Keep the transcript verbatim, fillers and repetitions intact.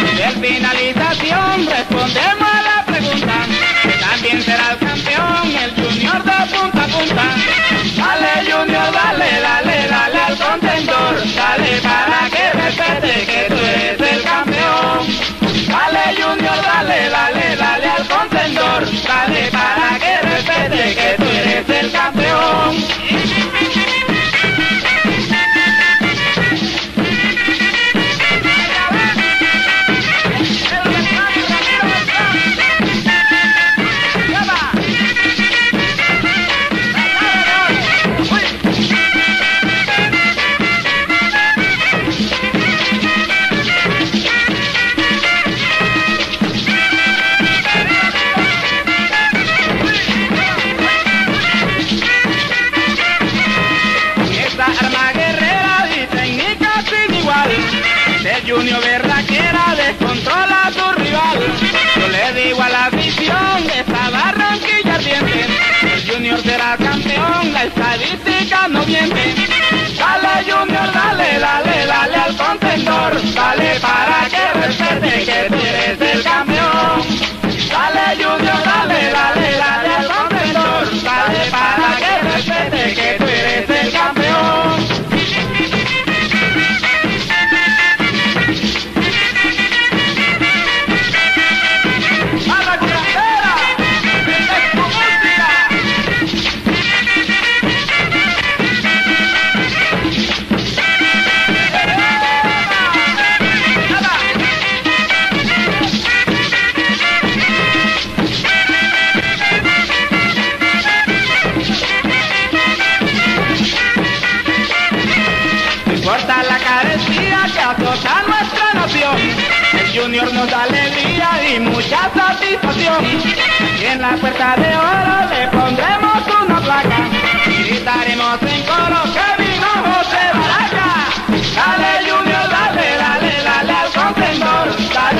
Del finalización respondemos a la pregunta. También será el campeón el Junior de punta a punta. Dale Junior, dale, dale, dale al contendor. Dale para que respete que tú eres el campeón. Dale Junior, dale, dale, dale al contendor. Dale para que respete que tú eres el campeón. El Junior berraquera descontrola a su rival. Yo le digo a la afición de esta Barranquilla ardiente, el Junior será campeón, la estadística no miente. Dale Junior, dale, dale, dale al contendor. Dale para que respete que tú eres el campeón. Dale Junior, dale, dale, dale al contendor. Dale para que respete que tú eres el campeón. Corta la carecía que azota nuestra nación. El Junior nos da alegría y mucha satisfacción. Y en la puerta de oro le pondremos una placa y gritaremos en coro que vino José Baraca. Dale Junior, dale, dale, dale al contendor. Dale